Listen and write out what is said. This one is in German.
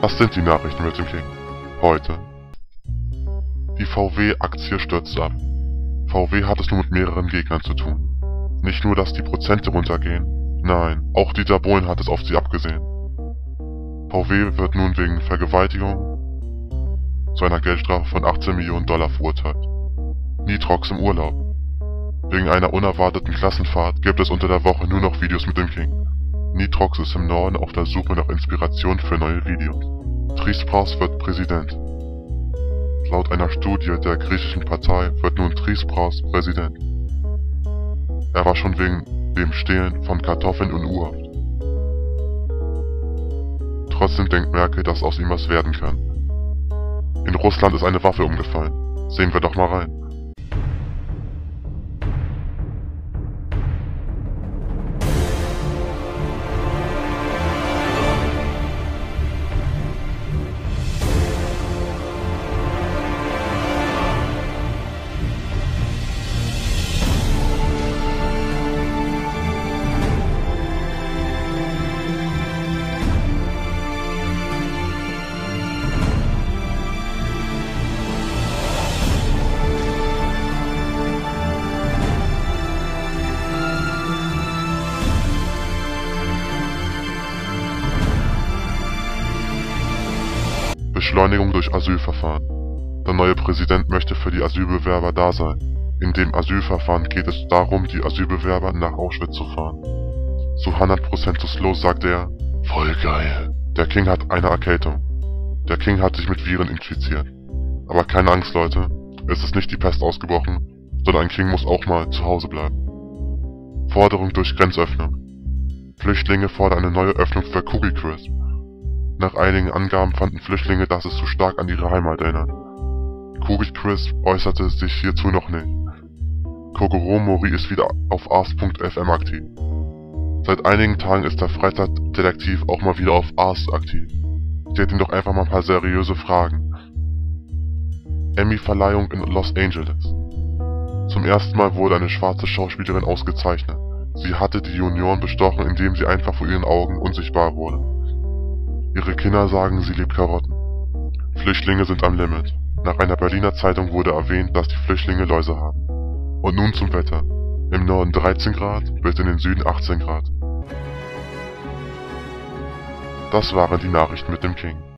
Was sind die Nachrichten mit dem King? Heute. Die VW-Aktie stürzt ab. VW hat es nur mit mehreren Gegnern zu tun. Nicht nur, dass die Prozente runtergehen, nein, auch Dieter Bohlen hat es auf sie abgesehen. VW wird nun wegen Vergewaltigung zu einer Geldstrafe von 18 Millionen Dollar verurteilt. Nitrox im Urlaub. Wegen einer unerwarteten Klassenfahrt gibt es unter der Woche nur noch Videos mit dem King. Nitrox ist im Norden auf der Suche nach Inspiration für neue Videos. Tsipras wird Präsident. Laut einer Studie der griechischen Partei wird nun Tsipras Präsident. Er war schon wegen dem Stehlen von Kartoffeln in U-Haft. Trotzdem denkt Merkel, dass aus ihm was werden kann. In Russland ist eine Waffe umgefallen. Sehen wir doch mal rein. Beschleunigung durch Asylverfahren. Der neue Präsident möchte für die Asylbewerber da sein. In dem Asylverfahren geht es darum, die Asylbewerber nach Auschwitz zu fahren. Zu 100% zu slow, sagt er. Voll geil. Der King hat eine Erkältung. Der King hat sich mit Viren infiziert. Aber keine Angst, Leute. Es ist nicht die Pest ausgebrochen, sondern ein King muss auch mal zu Hause bleiben. Forderung durch Grenzöffnung. Flüchtlinge fordern eine neue Öffnung für Cookie Crisp. Nach einigen Angaben fanden Flüchtlinge, dass es zu stark an ihre Heimat erinnert. Cookie Crisp äußerte sich hierzu noch nicht. Kogoro Mori ist wieder auf Ars.fm aktiv. Seit einigen Tagen ist der Freizeitdetektiv auch mal wieder auf Ars aktiv. Stellt ihm doch einfach mal ein paar seriöse Fragen. Emmy-Verleihung in Los Angeles. Zum ersten Mal wurde eine schwarze Schauspielerin ausgezeichnet. Sie hatte die Junioren bestochen, indem sie einfach vor ihren Augen unsichtbar wurde. Ihre Kinder sagen, sie liebt Karotten. Flüchtlinge sind am Limit. Nach einer Berliner Zeitung wurde erwähnt, dass die Flüchtlinge Läuse haben. Und nun zum Wetter. Im Norden 13 Grad, bis in den Süden 18 Grad. Das waren die Nachrichten mit dem King.